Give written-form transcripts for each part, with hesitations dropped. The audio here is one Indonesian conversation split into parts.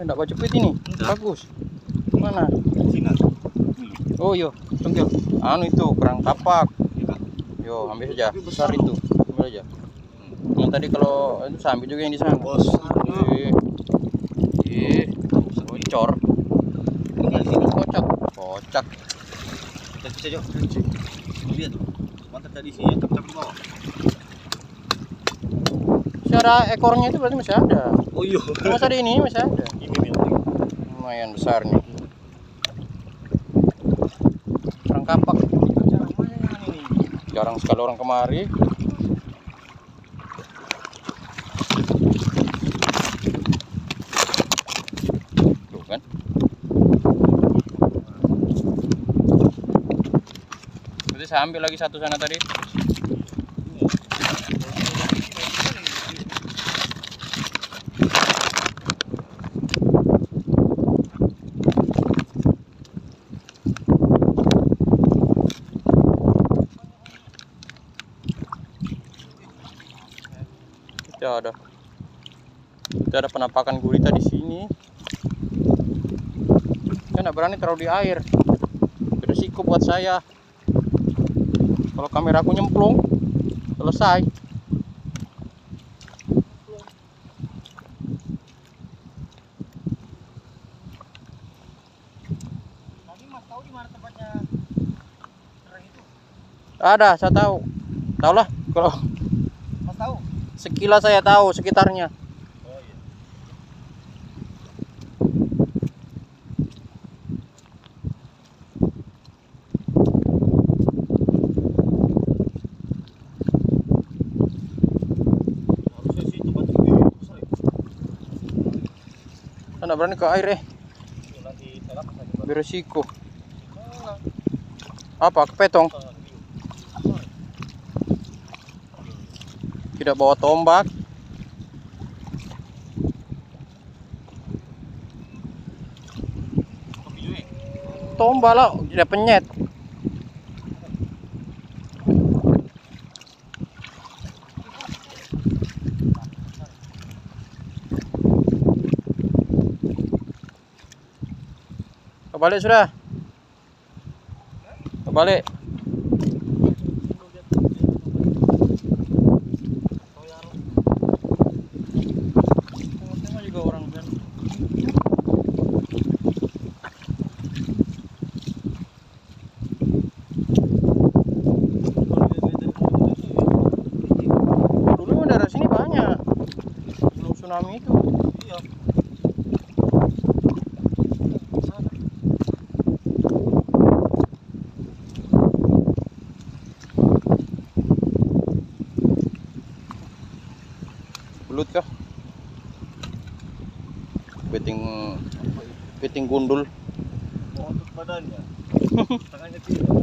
enggak baca pit ini. Bagus. Mana? Oh yo, congkel. Anu itu kerang kapak. Yo, ambil saja. Besar itu. Ambil aja. Yang tadi kalau itu sambil juga yang di sana. Bos. Bocor. Kocak. Kocak. Bisa Jo. Lihat tuh. Mantap tadi sini, tapi di bawah. Masih ada ekornya itu berarti masih ada. Oh iya. Masih ada ini, masih ada. Ini Lumayan besar nih. Kerang kapak. Jarang sekali orang kemari. Tuh kan. Berarti saya ambil lagi satu sana tadi. Kita ada penampakan gurita di sini. Saya nggak berani taruh di air. Beresiko buat saya. Kalau kameraku nyemplung, selesai. Tadi Mas tahu di mana tempatnya kerang itu? Ada, saya tahu. Tahu lah kalau Mas tahu? sekilas saya tahu sekitarnya. Oh iya. Harusnya sih tempat itu besar ya. Saya nggak berani ke air Nanti saya lapas aja. beresiko. Apa kepetong? Tidak bawa tombak. Tombak lah, tidak penyet. Kebalik sudah. Kebalik. Tengok juga orang kan. Dulu daerah sini banyak. Sebelum tsunami itu. Iya. Belut kah? Beting gundul. Mau untuk badannya. Tangannya tidak.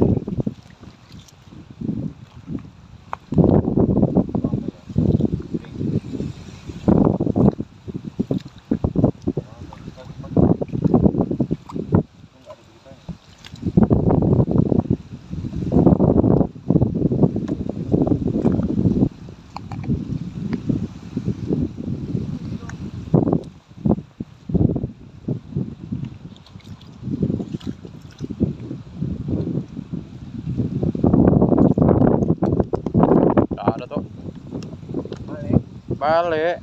Balik.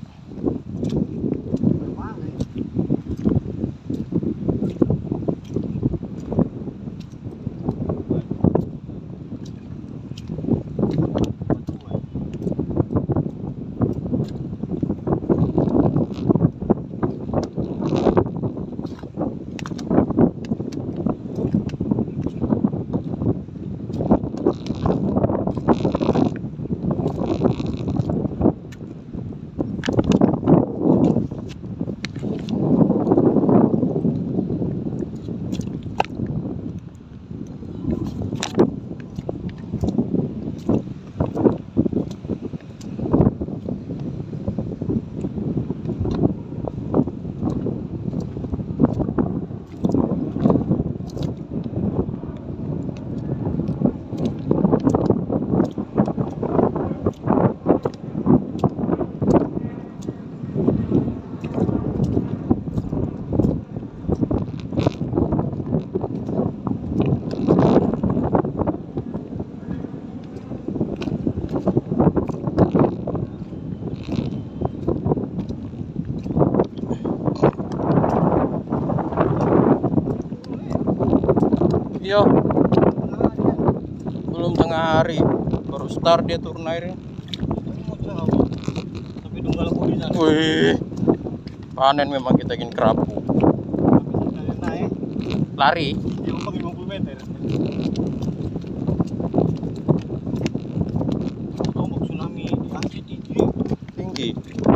Iya. Belum tengah hari. Baru start dia turun airnya. Tapi tunggal aku di sana. Wih. Panen memang kita ingin kerapu. Naik. Lari. Yang 50 meter. Ombak tsunami di Aceh tinggi. Tinggi.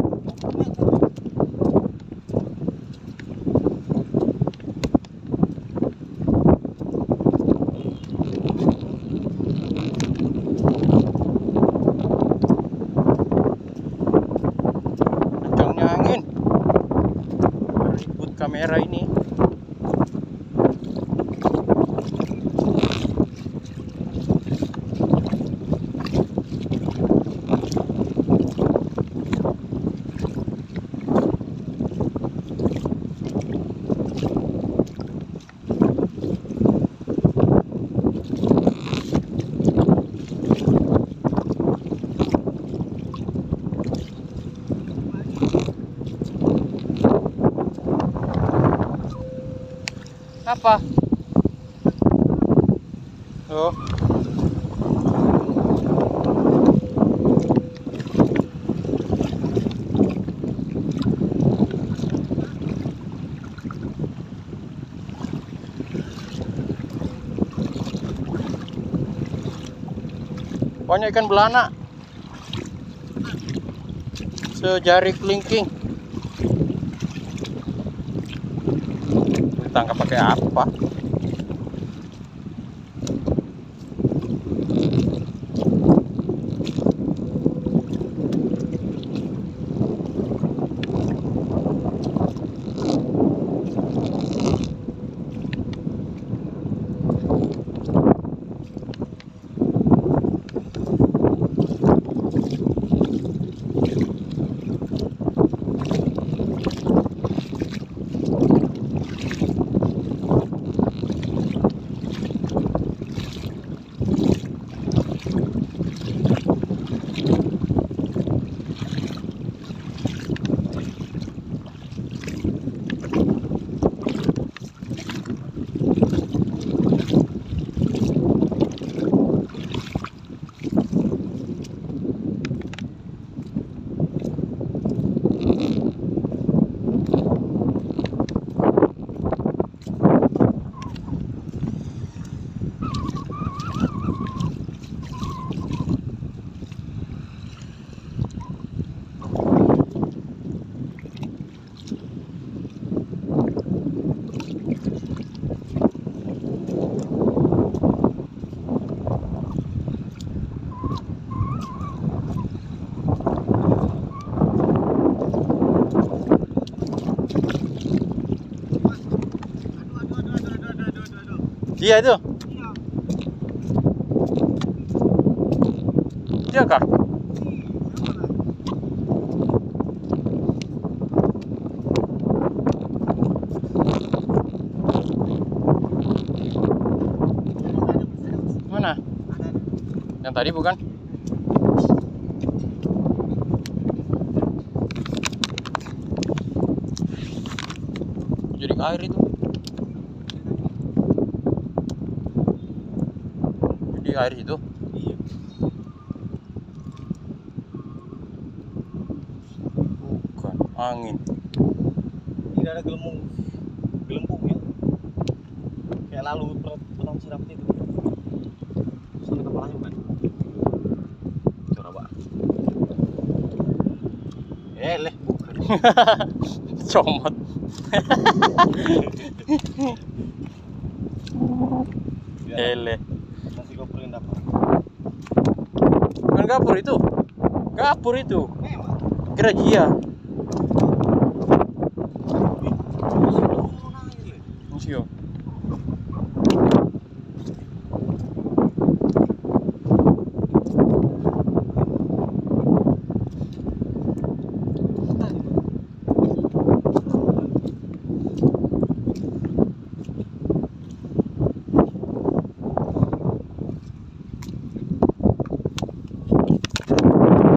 Kencangnya angin. Ribut kamera ini. Apa? Oh. Pokoknya ikan belana. Sejari kelingking. Tangkap pakai apa? Iya itu. Iya kah? Mana? Yang tadi bukan? Jadi air itu. Di air itu. Iya. Bukan angin. Tidak ada gelembungnya. Kayak lalu perang siram itu. Sana kepalanya bukan? Coba. Leh bukan. Comot. Ele. Nasi gopur yang dapat. Bukan gapur itu. Gapur itu. Memang. Kira dia. Masih Musio.